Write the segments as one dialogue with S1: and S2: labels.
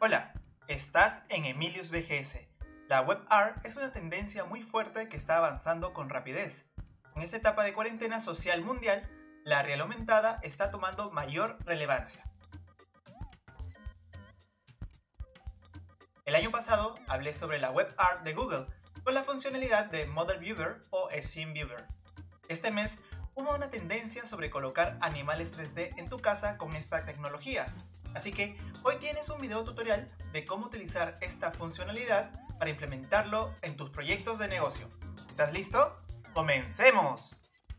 S1: Hola, estás en Emilius BGS. La web art es una tendencia muy fuerte que está avanzando con rapidez. En esta etapa de cuarentena social mundial, la realidad aumentada está tomando mayor relevancia. El año pasado hablé sobre la web art de Google con la funcionalidad de Model Viewer o Scene Viewer. Este mes hubo una tendencia sobre colocar animales 3D en tu casa con esta tecnología. Así que hoy tienes un video tutorial de cómo utilizar esta funcionalidad para implementarlo en tus proyectos de negocio. ¿Estás listo? ¡Comencemos!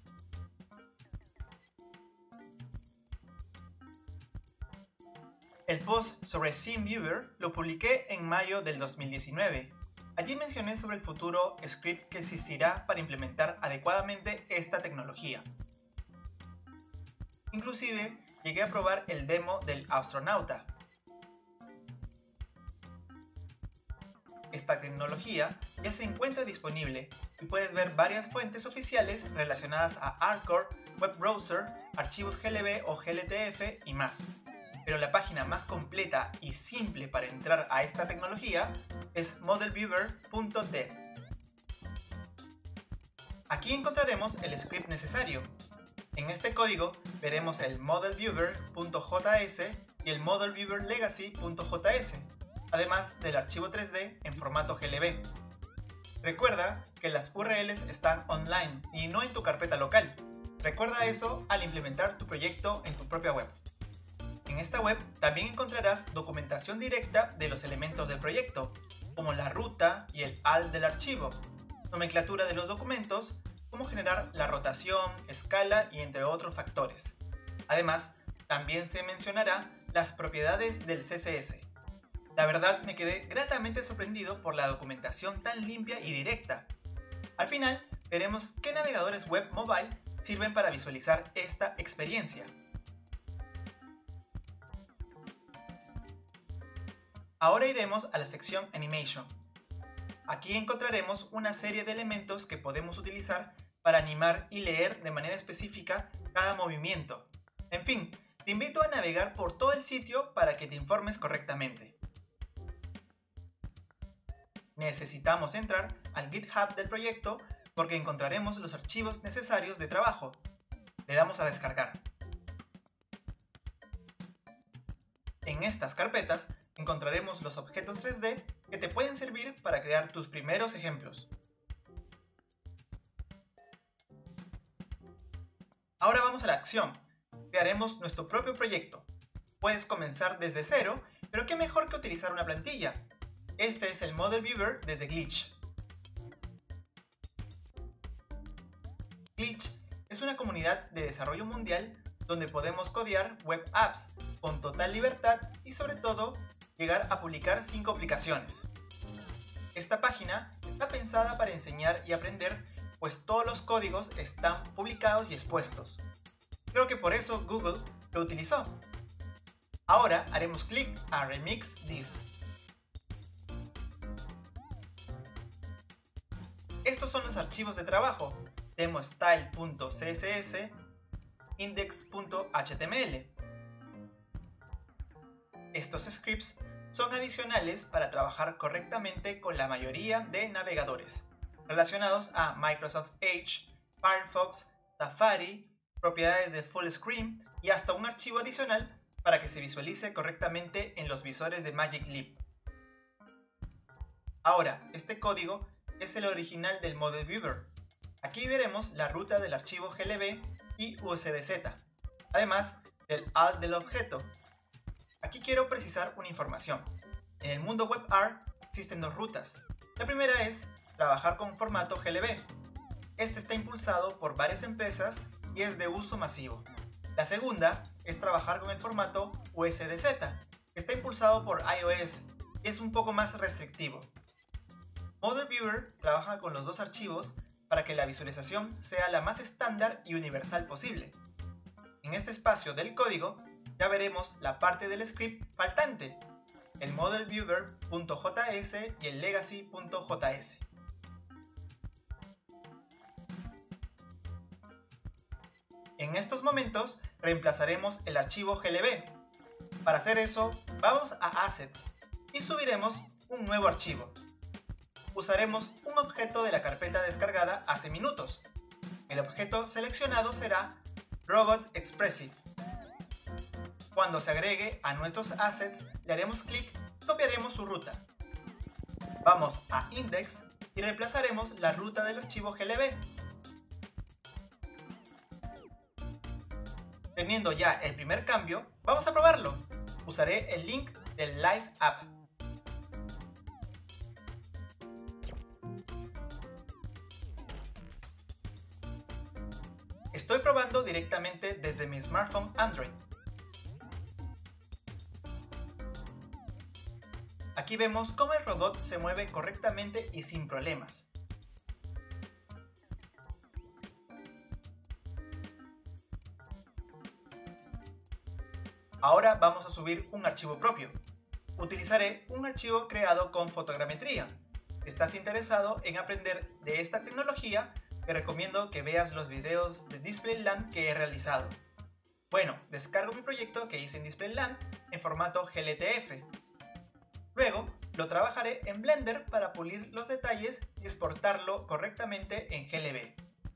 S1: El post sobre Scene Viewer lo publiqué en mayo del 2019. Allí mencioné sobre el futuro script que existirá para implementar adecuadamente esta tecnología. Inclusive, llegué a probar el demo del astronauta. Esta tecnología ya se encuentra disponible y puedes ver varias fuentes oficiales relacionadas a Artcore, Web Browser, archivos GLB o GLTF y más. Pero la página más completa y simple para entrar a esta tecnología es modelviewer.dev. Aquí encontraremos el script necesario. En este código veremos el modelviewer.js y el modelviewerlegacy.js, además del archivo 3D en formato GLB. Recuerda que las URLs están online y no en tu carpeta local. Recuerda eso al implementar tu proyecto en tu propia web. En esta web también encontrarás documentación directa de los elementos del proyecto, como la ruta y el alt del archivo, nomenclatura de los documentos, cómo generar la rotación, escala y entre otros factores. Además, también se mencionará las propiedades del CSS. La verdad me quedé gratamente sorprendido por la documentación tan limpia y directa. Al final, veremos qué navegadores web mobile sirven para visualizar esta experiencia. Ahora iremos a la sección Animation. Aquí encontraremos una serie de elementos que podemos utilizar para animar y leer de manera específica cada movimiento. En fin, te invito a navegar por todo el sitio para que te informes correctamente. Necesitamos entrar al GitHub del proyecto porque encontraremos los archivos necesarios de trabajo. Le damos a descargar. En estas carpetas encontraremos los objetos 3D que te pueden servir para crear tus primeros ejemplos. Ahora vamos a la acción. Crearemos nuestro propio proyecto. Puedes comenzar desde cero, pero qué mejor que utilizar una plantilla. Este es el Model Viewer desde Glitch. Glitch es una comunidad de desarrollo mundial donde podemos codear web apps con total libertad y sobre todo llegar a publicar 5 aplicaciones. Esta página está pensada para enseñar y aprender, pues todos los códigos están publicados y expuestos. Creo que por eso Google lo utilizó. Ahora haremos clic a Remix This. Estos son los archivos de trabajo: demostyle.css, index.html. Estos scripts son adicionales para trabajar correctamente con la mayoría de navegadores, relacionados a Microsoft Edge, Firefox, Safari, propiedades de Full Screen y hasta un archivo adicional para que se visualice correctamente en los visores de Magic Leap. Ahora, este código es el original del Model Viewer. Aquí veremos la ruta del archivo GLB y USDZ, además del alt del objeto. Aquí quiero precisar una información. En el mundo web art existen dos rutas. La primera es trabajar con formato GLB. Este está impulsado por varias empresas y es de uso masivo. La segunda es trabajar con el formato USDZ, que está impulsado por iOS y es un poco más restrictivo. Model Viewer trabaja con los dos archivos para que la visualización sea la más estándar y universal posible. En este espacio del código ya veremos la parte del script faltante, el modelviewer.js y el legacy.js. En estos momentos reemplazaremos el archivo GLB. Para hacer eso, vamos a Assets y subiremos un nuevo archivo. Usaremos un objeto de la carpeta descargada hace minutos. El objeto seleccionado será Robot Expressive. Cuando se agregue a nuestros assets, le haremos clic y copiaremos su ruta. Vamos a Index y reemplazaremos la ruta del archivo glb. Teniendo ya el primer cambio, vamos a probarlo. Usaré el link del Live App. Estoy probando directamente desde mi smartphone Android. Aquí vemos cómo el robot se mueve correctamente y sin problemas. Ahora vamos a subir un archivo propio. Utilizaré un archivo creado con fotogrametría. Si estás interesado en aprender de esta tecnología, te recomiendo que veas los videos de Displayland que he realizado. Bueno, descargo mi proyecto que hice en Displayland en formato GLTF. Luego, lo trabajaré en Blender para pulir los detalles y exportarlo correctamente en GLB.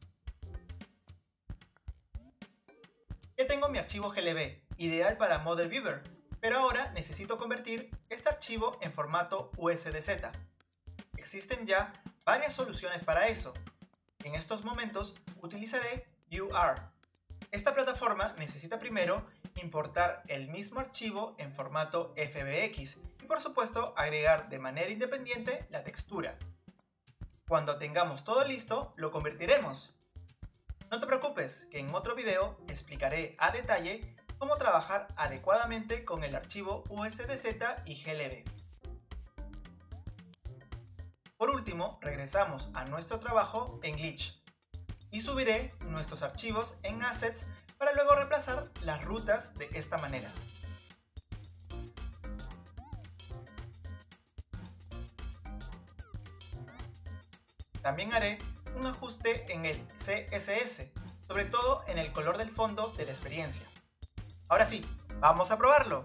S1: Ya tengo mi archivo GLB, ideal para Model Viewer, pero ahora necesito convertir este archivo en formato USDZ. Existen ya varias soluciones para eso. En estos momentos utilizaré ViewR. Esta plataforma necesita primero importar el mismo archivo en formato FBX y por supuesto agregar de manera independiente la textura. Cuando tengamos todo listo, lo convertiremos. No te preocupes, que en otro video explicaré a detalle cómo trabajar adecuadamente con el archivo USDZ y GLB. Por último, regresamos a nuestro trabajo en Glitch y subiré nuestros archivos en Assets para luego reemplazar las rutas de esta manera. También haré un ajuste en el CSS, sobre todo en el color del fondo de la experiencia. Ahora sí, vamos a probarlo.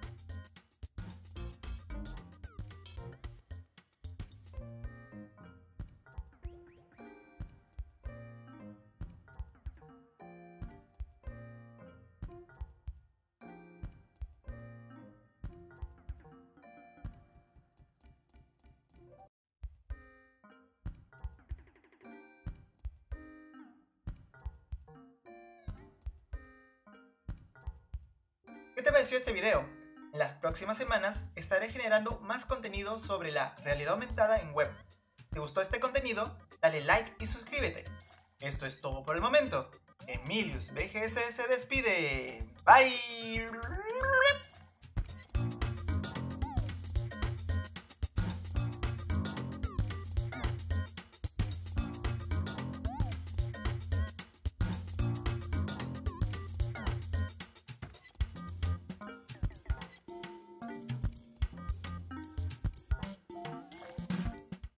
S1: ¿Qué te pareció este video? En las próximas semanas estaré generando más contenido sobre la realidad aumentada en web. ¿Te gustó este contenido? Dale like y suscríbete. Esto es todo por el momento. Emilius BGS se despide. Bye.